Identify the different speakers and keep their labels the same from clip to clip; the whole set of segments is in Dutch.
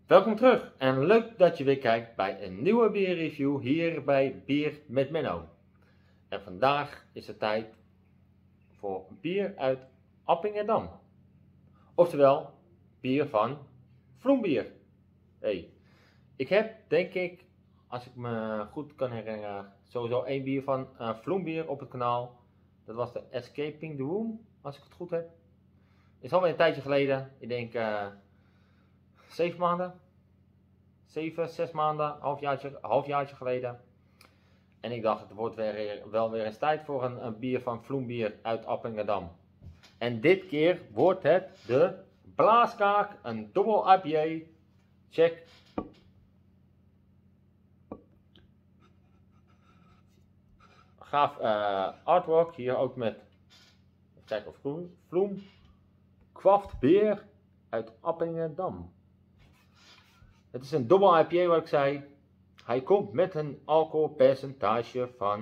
Speaker 1: Welkom terug en leuk dat je weer kijkt bij een nieuwe bierreview hier bij Bier met Menno. En vandaag is het tijd voor bier uit Appingedam. Oftewel, bier van Vloembier. Ik heb denk ik, als ik me goed kan herinneren, sowieso één bier van Vloembier op het kanaal. Dat was de Escaping the Room, als ik het goed heb. Is alweer een tijdje geleden, ik denk 7 maanden. 7, 6 maanden, halfjaartje geleden. En ik dacht, het wordt wel weer eens tijd voor een bier van Vloembier uit Appingedam. En dit keer wordt het de Blaaskaak, een dubbel IPA. Check. Gaaf artwork, hier ook met, even kijken of Vloem. Kwaft bier uit Appingedam. Het is een dubbel IPA wat ik zei. Hij komt met een alcoholpercentage van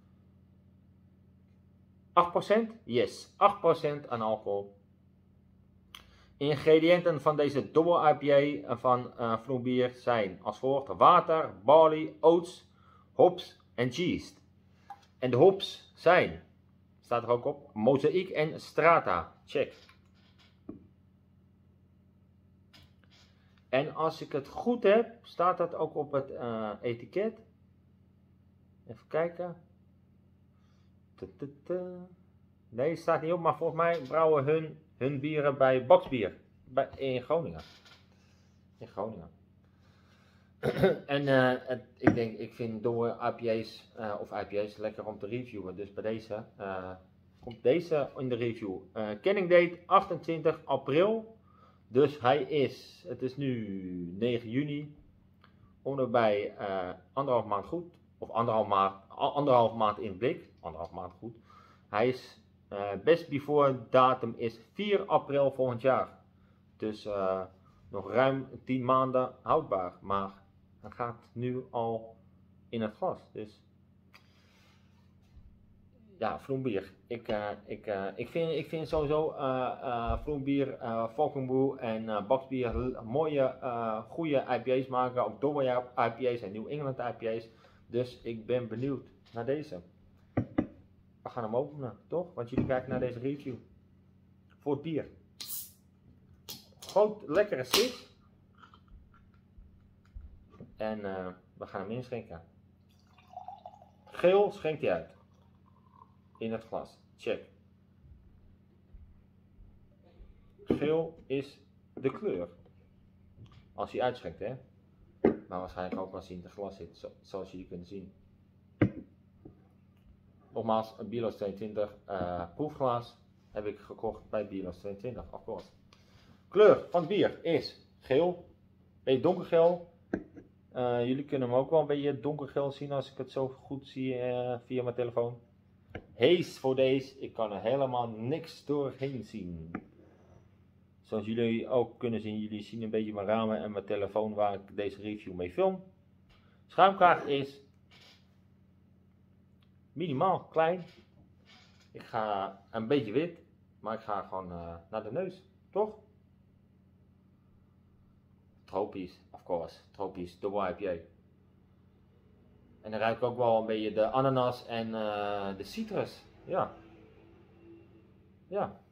Speaker 1: 8%. Yes, 8% aan alcohol. Ingrediënten van deze dubbel IPA van Vloembier zijn als volgt: water, barley, oats, hops en yeast. En de hops zijn, staat er ook op, Mozaïek en Strata. Check. En als ik het goed heb, staat dat ook op het etiket. Even kijken. Nee, het staat niet op, maar volgens mij brouwen hun bieren bij Boxbier in Groningen. En ik vind door IPA's of IPA's lekker om te reviewen. Dus bij deze komt deze in de review. Canning date 28 april. Dus het is nu 9 juni, ongeveer anderhalf maand goed, of anderhalf maand in blik, anderhalf maand goed. Hij is, best before datum is 4 april volgend jaar, dus nog ruim 10 maanden houdbaar, maar hij gaat nu al in het glas, dus ja, Vloembier. Ik vind sowieso Vloembier, Valkenbroek en Boxbier mooie, goede IPA's maken. Ook double IPA's en New England IPA's. Dus ik ben benieuwd naar deze. We gaan hem openen, toch? Want jullie kijken naar deze review. Voor het bier. Groot, lekkere sip. En we gaan hem inschenken. Geel schenkt hij uit. In het glas. Check. Geel is de kleur. Als hij uitschenkt, hè. Maar waarschijnlijk ook als hij in het glas zit. Zoals jullie kunnen zien. Nogmaals, een Bierloos 22 proefglas heb ik gekocht bij Bierloos 22. Of course. Kleur van het bier is geel. Beetje donkergeel. Jullie kunnen hem ook wel een beetje donkergeel zien als ik het zo goed zie via mijn telefoon. Haze voor deze, ik kan er helemaal niks doorheen zien. Zoals jullie ook kunnen zien, jullie zien een beetje mijn ramen en mijn telefoon waar ik deze review mee film. Schuimkraag is minimaal klein. Ik ga een beetje wit, maar ik ga gewoon naar de neus, toch? Tropisch, of course, tropisch, double IPA. En dan ruik ik ook wel een beetje de ananas en de citrus. Ja. Ja.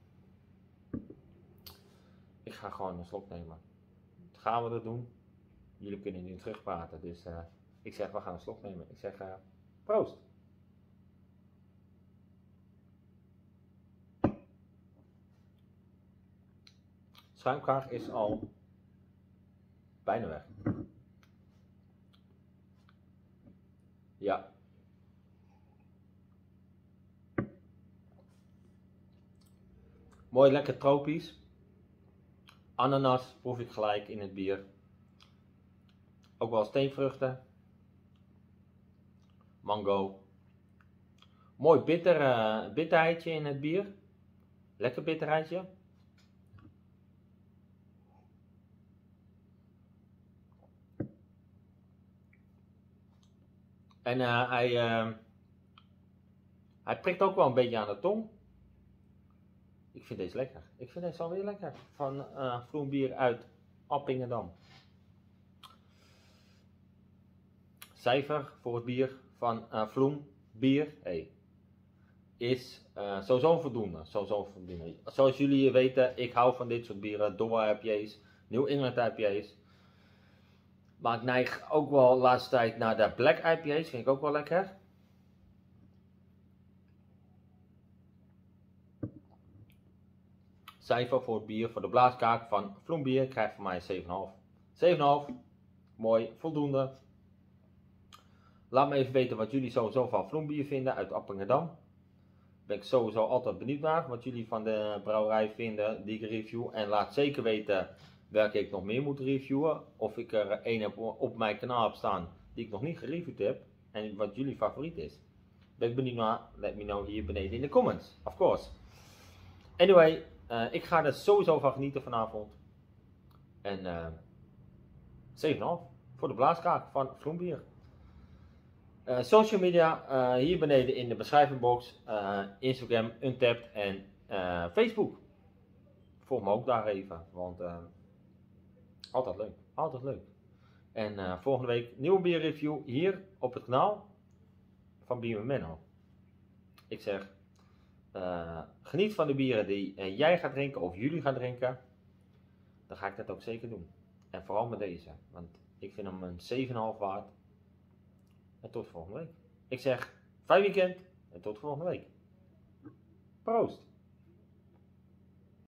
Speaker 1: Ik ga gewoon een slok nemen. Wat gaan we dat doen? Jullie kunnen nu terugpraten. Dus ik zeg, we gaan een slok nemen. Ik zeg, proost. Schuimkraag is al bijna weg. Ja. Mooi lekker tropisch. Ananas proef ik gelijk in het bier. Ook wel steenvruchten. Mango. Mooi bitterheidje in het bier. Lekker bitterheidje. En hij prikt ook wel een beetje aan de tong. Ik vind deze lekker. Ik vind deze alweer lekker. Van Vloembier uit Appingedam. cijfer voor het bier van Vloem bier is sowieso voldoende. Zoals jullie weten, ik hou van dit soort bieren, Double IPA's, New England IPA's. Maar ik neig ook wel de laatste tijd naar de Black IPA's, vind ik ook wel lekker. Cijfer voor het bier, voor de blaaskaak van Vloem bier, krijgt van mij 7,5. 7,5, mooi, voldoende. Laat me even weten wat jullie sowieso van Vloem bier vinden uit Appingedam. Ben ik sowieso altijd benieuwd naar wat jullie van de brouwerij vinden die ik review. En laat zeker weten welke ik nog meer moet reviewen. Of ik er één heb op mijn kanaal heb staan die ik nog niet gereviewd heb. En wat jullie favoriet is. Ben ik benieuwd naar? Let me know hier beneden in de comments. Of course. Anyway, ik ga er sowieso van genieten vanavond. En 7,5 voor de blaaskaak van Vloem bier. Social media, hier beneden in de beschrijvingbox, Instagram, Untapped en Facebook. Volg me ook daar even, want altijd leuk. En volgende week nieuwe bierreview hier op het kanaal van Bier met Menno. Ik zeg, geniet van de bieren die jij gaat drinken of jullie gaan drinken. Dan ga ik dat ook zeker doen. En vooral met deze, want ik vind hem een 7,5 waard. En tot volgende week. Ik zeg, fijn weekend en tot volgende week. Proost!